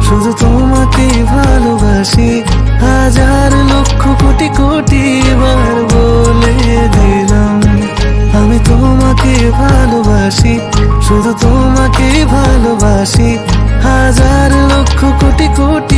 শুধু তোমাকে ভালোবাসি। হাজার লক্ষ কোটি কোটি বার বলে দিলাম আমি তোমাকে ভালোবাসি, শুধু তোমাকে ভালোবাসি। হাজার লক্ষ কোটি কোটি